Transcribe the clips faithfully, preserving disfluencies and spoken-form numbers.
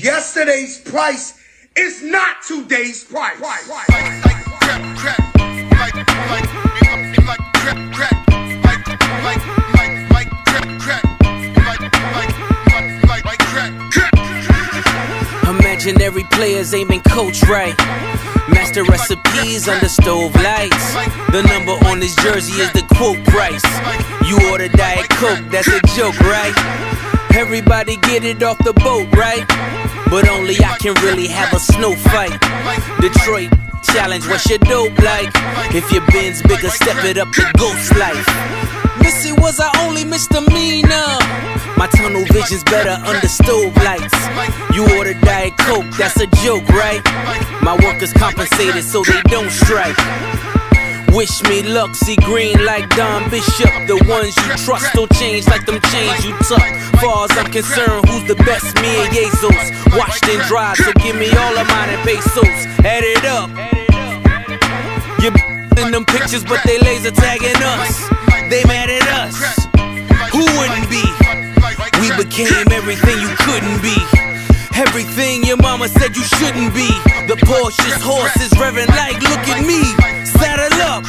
Yesterday's price is not today's price. Imaginary players aiming coach right. Master recipes under stove lights. The number on his jersey is the quote price. You order Diet Coke, that's a joke, right? Everybody get it off the boat, right? But only I can really have a snow fight. Detroit challenge, what's your dope like? If your bin's bigger, step it up to ghost life. Missy was our only misdemeanor. My tunnel vision's better under stove lights. You order Diet Coke, that's a joke, right? My workers compensated so they don't strike. Wish me luck, see green like Don Bishop. The ones you trust don't change like them chains you tuck. Far as I'm concerned, who's the best? Me and Jesus. Washed and dried, so give me all of mine in pesos. Add it up. You in them pictures, but they laser tagging us. They mad at us. Who wouldn't be? We became everything you couldn't be. Everything your mama said you shouldn't be. The Porsche's horse is revving like, look at me. Saddle up.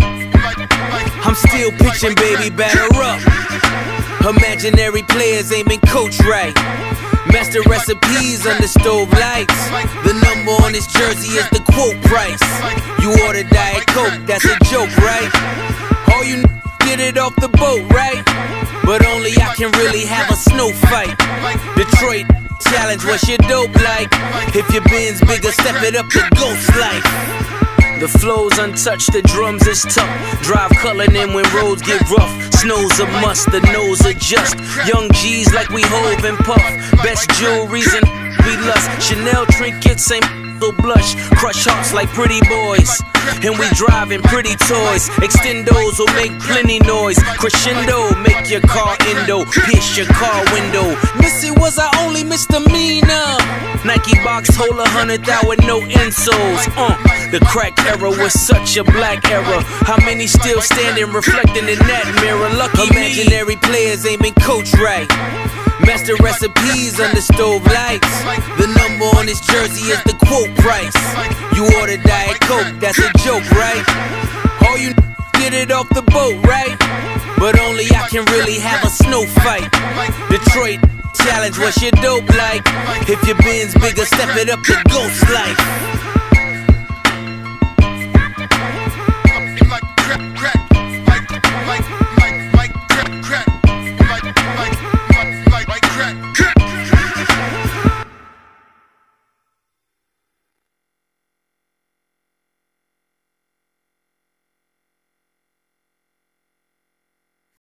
I'm still pitching, baby, batter up. Imaginary players aiming coach right. Master recipes under stove lights. The number on his jersey is the quote price. You order Diet Coke, that's a joke, right? All you get it off the boat, right? But only I can really have a snow fight. Detroit challenge, what's your dope like? If your bin's bigger, step it up to ghost life. The flow's untouched, the drums is tough. Drive culling in when roads get rough. Snow's a must, the nose adjust. Young G's like we Hove and Puff. Best jewelry's and we lust. Chanel trinkets ain't so blush. Crush hearts like pretty boys. And we driving pretty toys. Extendos will make plenty noise. Crescendo, make your car endo. Pierce your car window. Missy was our only misdemeanor. Nike box hold a hundred thou with no insoles. Uh, the crack era was such a black era. How many still standing reflecting in that mirror? Lucky imaginary players aiming coach right. Master recipes under stove lights. The number on his jersey is the quote price. You order Diet Coke, that's a joke, right? All you get it off the boat, right? But only I can really have a snow fight. Detroit challenge, what's your dope like? If your bin's bigger, step it up to ghost life.